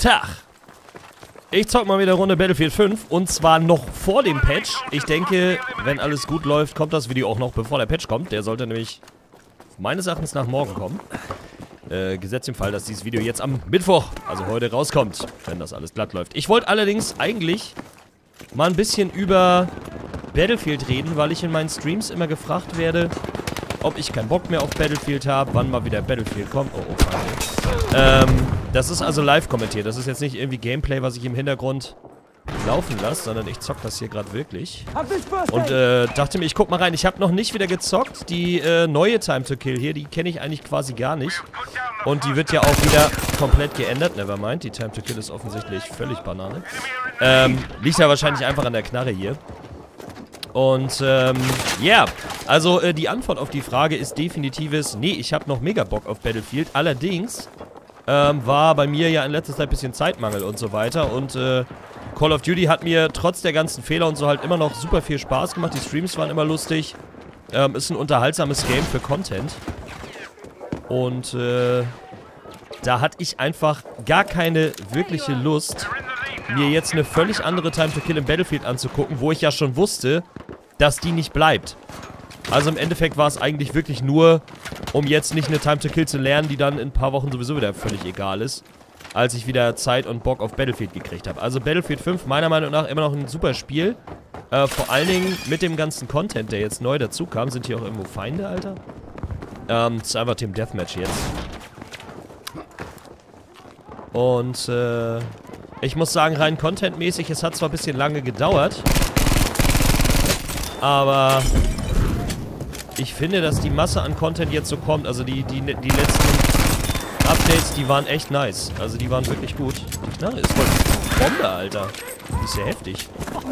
Tag! Ich zock mal wieder eine Runde Battlefield 5 und zwar noch vor dem Patch. Ich denke, wenn alles gut läuft, kommt das Video auch noch bevor der Patch kommt. Der sollte nämlich meines Erachtens nach morgen kommen. Gesetzt im Fall, dass dieses Video jetzt am Mittwoch, also heute, rauskommt, wenn das alles glatt läuft. Ich wollte allerdings eigentlich mal ein bisschen über Battlefield reden, weil ich in meinen Streams immer gefragt werde, ob ich keinen Bock mehr auf Battlefield habe, wann mal wieder Battlefield kommt. Das ist also live kommentiert. Das ist jetzt nicht irgendwie Gameplay, was ich im Hintergrund laufen lasse, sondern ich zock das hier gerade wirklich. Und dachte mir, ich guck mal rein. Ich habe noch nicht wieder gezockt. Die neue Time to Kill hier, die kenne ich eigentlich quasi gar nicht. Und die wird ja auch wieder komplett geändert. Nevermind, die Time to Kill ist offensichtlich völlig Banane. Liegt ja wahrscheinlich einfach an der Knarre hier. Und, ja, also die Antwort auf die Frage ist definitives, nee, ich habe noch mega Bock auf Battlefield. Allerdings war bei mir ja in letzter Zeit ein bisschen Zeitmangel und so weiter. Und Call of Duty hat mir trotz der ganzen Fehler und so halt immer noch super viel Spaß gemacht. Die Streams waren immer lustig. Ist ein unterhaltsames Game für Content. Und da hatte ich einfach gar keine wirkliche Lust, mir jetzt eine völlig andere Time to Kill im Battlefield anzugucken, wo ich ja schon wusste, dass die nicht bleibt. Also im Endeffekt war es eigentlich wirklich nur, um jetzt nicht eine Time to Kill zu lernen, die dann in ein paar Wochen sowieso wieder völlig egal ist, als ich wieder Zeit und Bock auf Battlefield gekriegt habe. Also Battlefield 5 meiner Meinung nach immer noch ein super Spiel. Vor allen Dingen mit dem ganzen Content, der jetzt neu dazu kam. Sind hier auch irgendwo Feinde, Alter? Das ist einfach Team Deathmatch jetzt. Und ich muss sagen, rein contentmäßig, es hat zwar ein bisschen lange gedauert, aber ich finde, dass die Masse an Content jetzt so kommt. Also die letzten Updates, die waren echt nice. Also die waren wirklich gut. Die Knarre ist voll Bombe, Alter. Die ist ja heftig.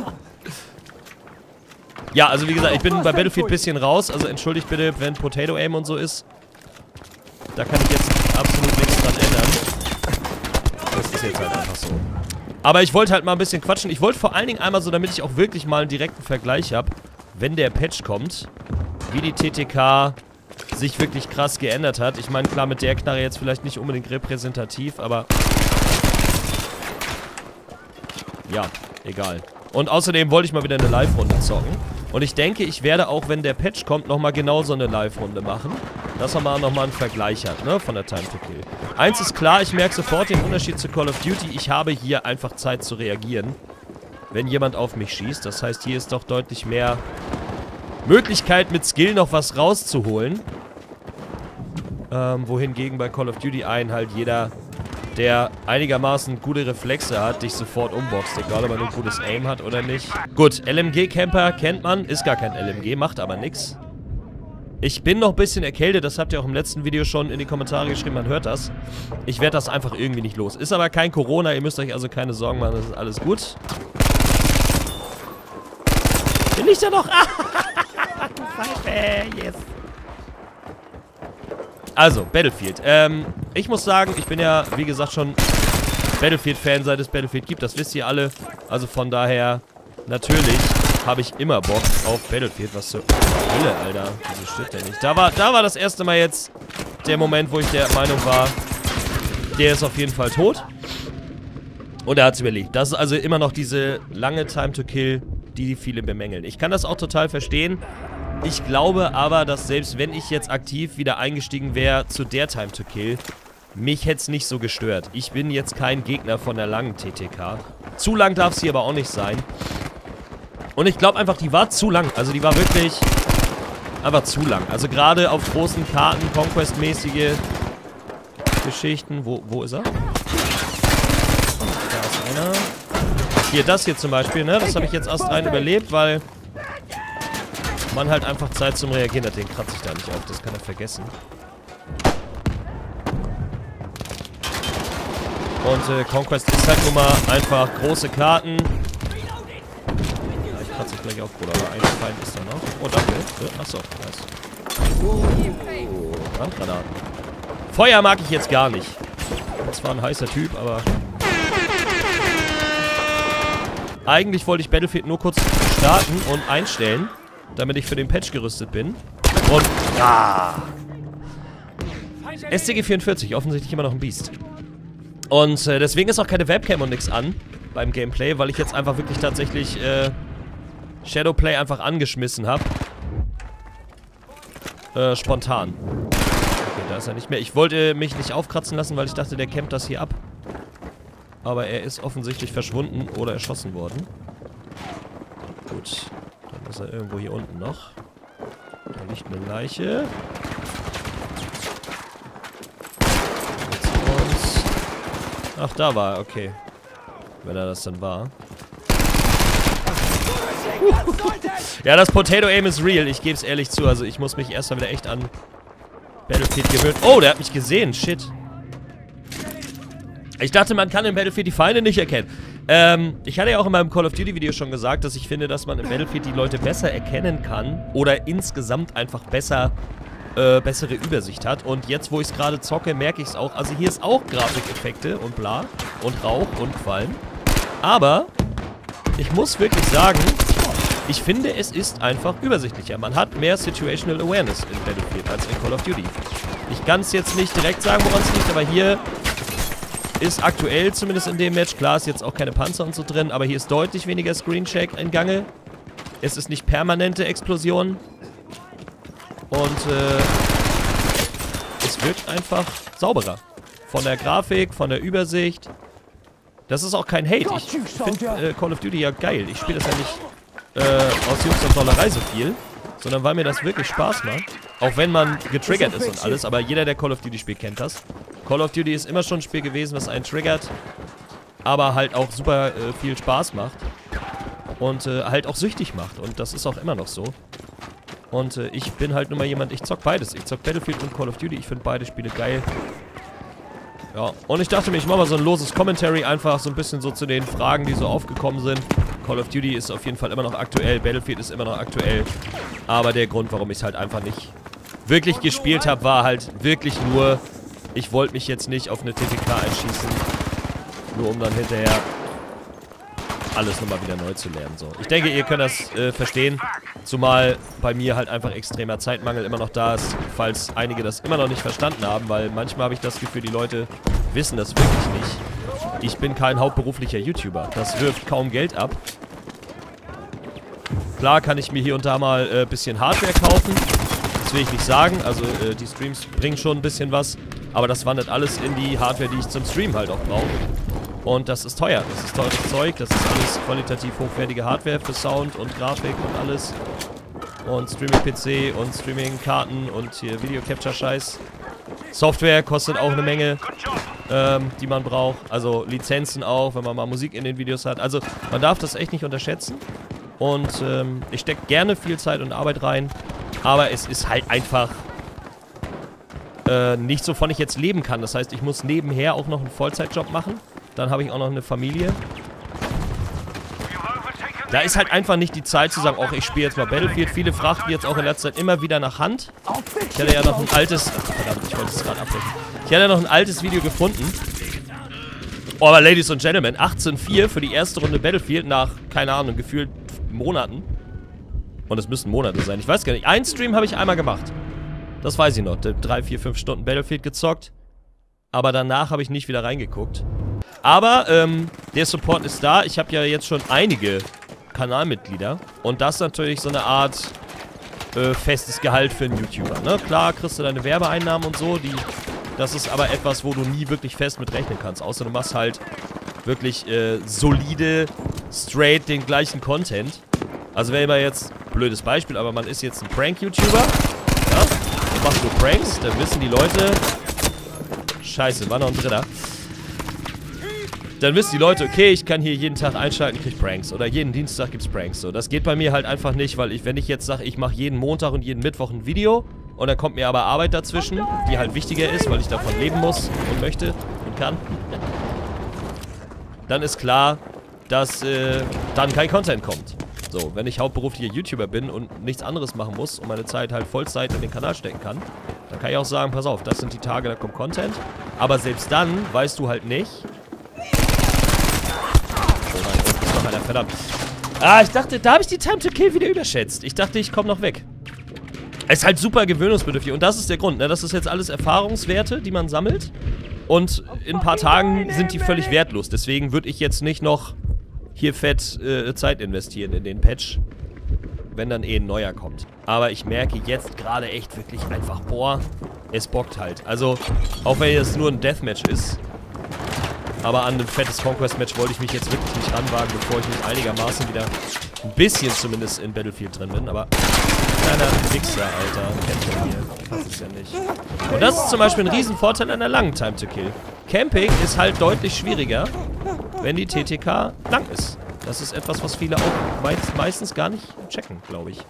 Ja, also wie gesagt, ich bin bei Battlefield ein bisschen raus. Also entschuldigt bitte, wenn Potato Aim und so ist. Da kann ich jetzt absolut nichts dran ändern. Das ist jetzt halt einfach so. Aber ich wollte halt mal ein bisschen quatschen. Ich wollte vor allen Dingen einmal so, damit ich auch wirklich mal einen direkten Vergleich habe, wenn der Patch kommt, wie die TTK sich wirklich krass geändert hat. Ich meine, klar, mit der Knarre jetzt vielleicht nicht unbedingt repräsentativ, aber ja, egal. Und außerdem wollte ich mal wieder eine Live-Runde zocken. Und ich denke, ich werde auch, wenn der Patch kommt, nochmal genauso eine Live-Runde machen. Dass man nochmal einen Vergleich hat, ne, von der Time to Kill. Eins ist klar, ich merke sofort den Unterschied zu Call of Duty. Ich habe hier einfach Zeit zu reagieren, wenn jemand auf mich schießt. Das heißt, hier ist doch deutlich mehr Möglichkeit, mit Skill noch was rauszuholen. Wohingegen bei Call of Duty halt jeder, der einigermaßen gute Reflexe hat, dich sofort umboxt. Egal, ob er ein gutes Aim hat oder nicht. Gut, LMG-Camper kennt man. Ist gar kein LMG, macht aber nix. Ich bin noch ein bisschen erkältet, das habt ihr auch im letzten Video schon in die Kommentare geschrieben, man hört das. Ich werde das einfach irgendwie nicht los. Ist aber kein Corona, ihr müsst euch also keine Sorgen machen, das ist alles gut. Bin ich da noch? Yes. Also, Battlefield. Ich muss sagen, ich bin ja, wie gesagt, schon Battlefield-Fan, seit es Battlefield gibt. Das wisst ihr alle. Also von daher, natürlich habe ich immer Bock auf Battlefield. Was zur Hölle, Alter. Wieso steht der nicht? Da war das erste Mal jetzt der Moment, wo ich der Meinung war, der ist auf jeden Fall tot. Und er hat es überlegt. Das ist also immer noch diese lange Time to Kill, die viele bemängeln. Ich kann das auch total verstehen. Ich glaube aber, dass selbst wenn ich jetzt aktiv wieder eingestiegen wäre zu der Time to Kill, mich hätte es nicht so gestört. Ich bin jetzt kein Gegner von der langen TTK. Zu lang darf sie aber auch nicht sein. Und ich glaube einfach, die war zu lang. Also die war wirklich einfach zu lang. Also gerade auf großen Karten, Conquest-mäßige Geschichten. Wo ist er? Da ist einer. Hier, das hier zum Beispiel, ne? Das habe ich jetzt erst rein überlebt, weil man halt einfach Zeit zum Reagieren hat. Den kratze ich da nicht auf, das kann er vergessen. Und Conquest ist halt nun mal einfach große Karten. Ich kratze dich gleich auf, Bruder, aber ein Feind ist da noch. Oh, danke. Achso, nice. Brandgranaten. Feuer mag ich jetzt gar nicht. Das war ein heißer Typ, aber eigentlich wollte ich Battlefield nur kurz starten und einstellen, damit ich für den Patch gerüstet bin. Und SCG-44, offensichtlich immer noch ein Biest. Und deswegen ist auch keine Webcam und nichts an beim Gameplay, weil ich jetzt einfach wirklich tatsächlich Shadowplay einfach angeschmissen habe. Spontan. Okay, da ist er nicht mehr. Ich wollte mich nicht aufkratzen lassen, weil ich dachte, der campt das hier ab. Aber er ist offensichtlich verschwunden oder erschossen worden. Gut, dann ist er irgendwo hier unten noch. Da liegt eine Leiche. Ach, da war er, okay. Wenn er das dann war. Ja, das Potato Aim ist real, ich gebe es ehrlich zu. Also ich muss mich erstmal wieder echt an Battlefield gewöhnen. Oh, der hat mich gesehen, shit. Ich dachte, man kann im Battlefield die Feinde nicht erkennen. Ich hatte ja auch in meinem Call of Duty Video schon gesagt, dass ich finde, dass man im Battlefield die Leute besser erkennen kann. Oder insgesamt einfach bessere Übersicht hat. Und jetzt, wo ich es gerade zocke, merke ich es auch. Also hier ist auch Grafikeffekte und bla. Und Rauch und Qualm. Aber ich muss wirklich sagen, ich finde, es ist einfach übersichtlicher. Man hat mehr Situational Awareness in Battlefield als in Call of Duty. Ich kann es jetzt nicht direkt sagen, woran es liegt, aber hier ist aktuell, zumindest in dem Match, klar ist jetzt auch keine Panzer und so drin, aber hier ist deutlich weniger Screencheck in Gange. Es ist nicht permanente Explosion. Und es wirkt einfach sauberer. Von der Grafik, von der Übersicht. Das ist auch kein Hate. Ich finde Call of Duty ja geil. Ich spiele das ja nicht aus Jux und Dollerei so viel, sondern weil mir das wirklich Spaß macht. Auch wenn man getriggert ist und alles, aber jeder, der Call of Duty spielt, kennt das. Call of Duty ist immer schon ein Spiel gewesen, was einen triggert, aber halt auch super viel Spaß macht und halt auch süchtig macht. Und das ist auch immer noch so. Und ich bin halt nun mal jemand, ich zock beides. Ich zock Battlefield und Call of Duty. Ich finde beide Spiele geil. Ja, und ich dachte mir, ich mache mal so ein loses Commentary, einfach so ein bisschen so zu den Fragen, die so aufgekommen sind. Call of Duty ist auf jeden Fall immer noch aktuell, Battlefield ist immer noch aktuell. Aber der Grund, warum ich es halt einfach nicht wirklich gespielt habe, war halt wirklich nur, ich wollte mich jetzt nicht auf eine TTK einschießen, nur um dann hinterher alles nochmal wieder neu zu lernen. So. Ich denke, ihr könnt das verstehen, zumal bei mir halt einfach extremer Zeitmangel immer noch da ist, falls einige das immer noch nicht verstanden haben, weil manchmal habe ich das Gefühl, die Leute wissen das wirklich nicht. Ich bin kein hauptberuflicher YouTuber, das wirft kaum Geld ab. Klar kann ich mir hier und da mal ein bisschen Hardware kaufen, das will ich nicht sagen, also die Streams bringen schon ein bisschen was, aber das wandert alles in die Hardware, die ich zum Stream halt auch brauche. Und das ist teuer, das ist teures Zeug, das ist alles qualitativ hochwertige Hardware für Sound und Grafik und alles. Und Streaming-PC und Streaming-Karten und hier Video-Capture-Scheiß. Software kostet auch eine Menge, die man braucht. Also Lizenzen auch, wenn man mal Musik in den Videos hat. Also man darf das echt nicht unterschätzen. Und ich stecke gerne viel Zeit und Arbeit rein. Aber es ist halt einfach nicht so, wovon ich jetzt leben kann. Das heißt, ich muss nebenher auch noch einen Vollzeitjob machen. Dann habe ich auch noch eine Familie. Da ist halt einfach nicht die Zeit zu sagen, oh, ich spiele jetzt mal Battlefield. Viele frachten jetzt auch in letzter Zeit immer wieder nach Hand. Ich hatte ja noch ein altes... verdammt, ich wollte es gerade abbrechen. Ich hatte ja noch ein altes Video gefunden. Oh, aber Ladies und Gentlemen, 18:4 für die erste Runde Battlefield nach, keine Ahnung, gefühlt Monaten. Und es müssten Monate sein, ich weiß gar nicht. Einen Stream habe ich einmal gemacht. Das weiß ich noch. 3, 4, 5 Stunden Battlefield gezockt. Aber danach habe ich nicht wieder reingeguckt. Aber, der Support ist da. Ich habe ja jetzt schon einige Kanalmitglieder. Und das ist natürlich so eine Art festes Gehalt für einen YouTuber. Ne? Klar kriegst du deine Werbeeinnahmen und so. Das ist aber etwas, wo du nie wirklich fest mit rechnen kannst. Außer du machst halt wirklich solide, straight den gleichen Content. Also wenn man jetzt, blödes Beispiel, aber man ist jetzt ein Prank-YouTuber. Ja? Du machst nur Pranks, dann wissen die Leute... Scheiße, war noch ein Dritter. Dann wissen die Leute, okay, ich kann hier jeden Tag einschalten, ich krieg Pranks. Oder jeden Dienstag gibt's Pranks. So, das geht bei mir halt einfach nicht, weil wenn ich jetzt sage, ich mache jeden Montag und jeden Mittwoch ein Video und dann kommt mir aber Arbeit dazwischen, die halt wichtiger ist, weil ich davon leben muss und möchte und kann, dann ist klar, dass dann kein Content kommt. So, wenn ich hauptberuflicher YouTuber bin und nichts anderes machen muss und meine Zeit halt Vollzeit in den Kanal stecken kann, dann kann ich auch sagen, pass auf, das sind die Tage, da kommt Content. Aber selbst dann weißt du halt nicht... Oh nein, das ist noch einer, verdammt. Ah, ich dachte, da habe ich die Time to Kill wieder überschätzt. Ich dachte, ich komme noch weg. Es ist halt super gewöhnungsbedürftig und das ist der Grund, ne? Das ist jetzt alles Erfahrungswerte, die man sammelt. Und in ein paar Tagen sind die völlig wertlos. Deswegen würde ich jetzt nicht noch hier fett Zeit investieren in den Patch, wenn dann eh ein neuer kommt. Aber ich merke jetzt gerade echt wirklich einfach, boah, es bockt halt. Also, auch wenn es nur ein Deathmatch ist, aber an ein fettes Conquest-Match wollte ich mich jetzt wirklich nicht ranwagen, bevor ich mich einigermaßen wieder ein bisschen zumindest in Battlefield drin bin. Aber kleiner Wichser, Alter. Kennt ihr hier. Das ist ja nicht. Und das ist zum Beispiel ein Riesenvorteil an der langen Time to Kill. Camping ist halt deutlich schwieriger, wenn die TTK lang ist. Das ist etwas, was viele auch meistens gar nicht checken, glaube ich.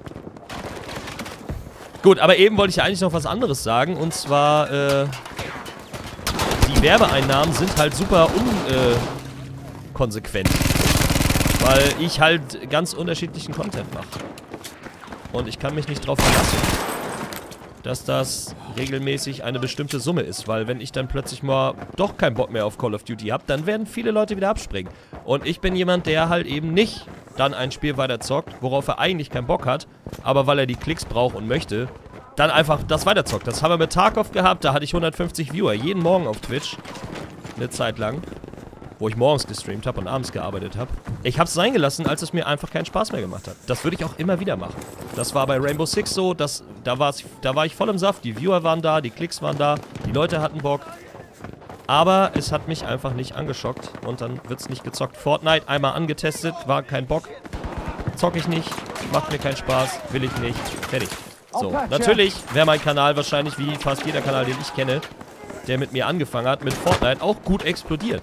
Gut, aber eben wollte ich eigentlich noch was anderes sagen. Und zwar, die Werbeeinnahmen sind halt super unkonsequent. Weil ich halt ganz unterschiedlichen Content mache. Und ich kann mich nicht drauf verlassen, dass das regelmäßig eine bestimmte Summe ist. Weil wenn ich dann plötzlich mal doch keinen Bock mehr auf Call of Duty habe, dann werden viele Leute wieder abspringen. Und ich bin jemand, der halt eben nicht dann ein Spiel weiter zockt, worauf er eigentlich keinen Bock hat, aber weil er die Klicks braucht und möchte, dann einfach das weiterzockt. Das haben wir mit Tarkov gehabt, da hatte ich 150 Viewer, jeden Morgen auf Twitch. Eine Zeit lang. Wo ich morgens gestreamt habe und abends gearbeitet habe. Ich habe es sein gelassen, als es mir einfach keinen Spaß mehr gemacht hat. Das würde ich auch immer wieder machen. Das war bei Rainbow Six so, da war ich voll im Saft. Die Viewer waren da, die Klicks waren da, die Leute hatten Bock. Aber es hat mich einfach nicht angeschockt und dann wird es nicht gezockt. Fortnite einmal angetestet, war kein Bock. Zock ich nicht, macht mir keinen Spaß, will ich nicht, fertig. So, natürlich wäre mein Kanal wahrscheinlich wie fast jeder Kanal, den ich kenne, der mit mir angefangen hat, mit Fortnite auch gut explodiert.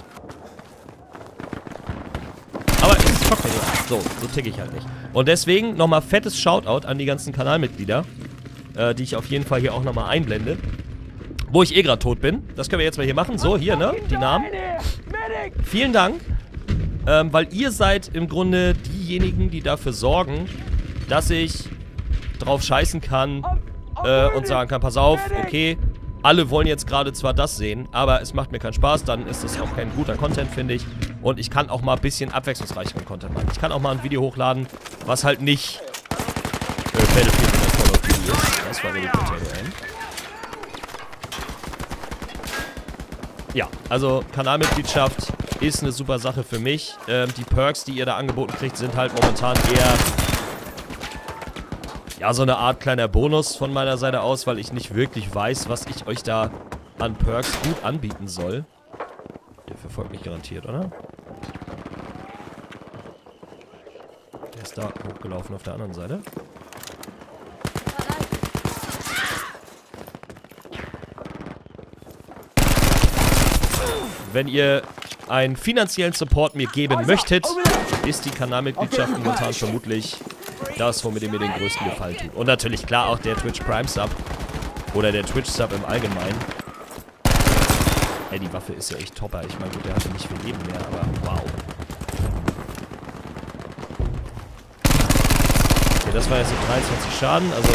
Aber es zockt mir nicht. So ticke ich halt nicht. Und deswegen nochmal fettes Shoutout an die ganzen Kanalmitglieder, die ich auf jeden Fall hier auch nochmal einblende. Wo ich eh gerade tot bin. Das können wir jetzt mal hier machen. So, hier, ne? Die Namen. Vielen Dank. Weil ihr seid im Grunde diejenigen, die dafür sorgen, dass ich drauf scheißen kann und sagen kann, pass auf, okay, alle wollen jetzt gerade zwar das sehen, aber es macht mir keinen Spaß, dann ist es auch kein guter Content, finde ich. Und ich kann auch mal ein bisschen abwechslungsreicheren Content machen. Ich kann auch mal ein Video hochladen, was halt nicht Battlefield oder Call of Duty ist. Das war die Potato Aim. Ja, also Kanalmitgliedschaft ist eine super Sache für mich. Die Perks, die ihr da angeboten kriegt, sind halt momentan eher ja, so eine Art kleiner Bonus von meiner Seite aus, weil ich nicht wirklich weiß, was ich euch da an Perks gut anbieten soll. Der verfolgt mich garantiert, oder? Der ist da hochgelaufen auf der anderen Seite. Wenn ihr einen finanziellen Support mir geben möchtet, ist die Kanalmitgliedschaft momentan vermutlich das, womit ihr mir den größten Gefallen tut. Und natürlich, klar, auch der Twitch Prime Sub. Oder der Twitch Sub im Allgemeinen. Ey, die Waffe ist ja echt topper. Ich meine, gut, der hatte nicht viel Leben mehr, aber wow. Okay, das war jetzt so 23 Schaden, also...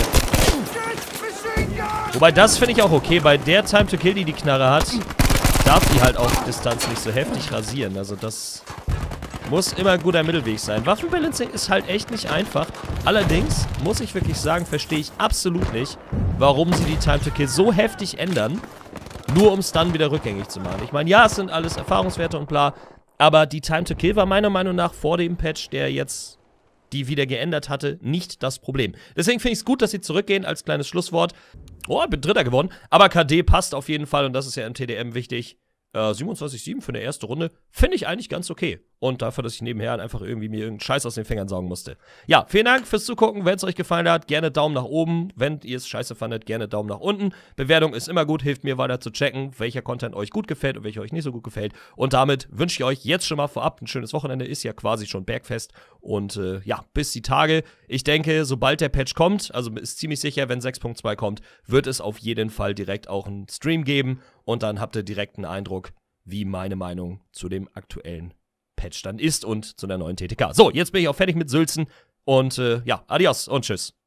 Wobei, das finde ich auch okay. Bei der Time to Kill, die die Knarre hat, darf die halt auf Distanz nicht so heftig rasieren. Also das... muss immer ein guter Mittelweg sein. Waffenbalancing ist halt echt nicht einfach. Allerdings, muss ich wirklich sagen, verstehe ich absolut nicht, warum sie die Time to Kill so heftig ändern, nur um es dann wieder rückgängig zu machen. Ich meine, ja, es sind alles Erfahrungswerte und bla, aber die Time to Kill war meiner Meinung nach vor dem Patch, der jetzt die wieder geändert hatte, nicht das Problem. Deswegen finde ich es gut, dass sie zurückgehen als kleines Schlusswort. Oh, ich bin Dritter geworden, aber KD passt auf jeden Fall und das ist ja im TDM wichtig. 27,7 für eine erste Runde, finde ich eigentlich ganz okay. Und dafür, dass ich nebenher einfach irgendwie mir irgendeinen Scheiß aus den Fingern saugen musste. Ja, vielen Dank fürs Zugucken. Wenn es euch gefallen hat, gerne Daumen nach oben. Wenn ihr es scheiße fandet, gerne Daumen nach unten. Bewertung ist immer gut, hilft mir weiter zu checken, welcher Content euch gut gefällt und welcher euch nicht so gut gefällt. Und damit wünsche ich euch jetzt schon mal vorab ein schönes Wochenende. Ist ja quasi schon Bergfest. Und ja, bis die Tage. Ich denke, sobald der Patch kommt, also ist ziemlich sicher, wenn 6.2 kommt, wird es auf jeden Fall direkt auch einen Stream geben. Und dann habt ihr direkt einen Eindruck, wie meine Meinung zu dem aktuellen Patch dann ist und zu der neuen TTK. So, jetzt bin ich auch fertig mit Sülzen und ja, adios und tschüss.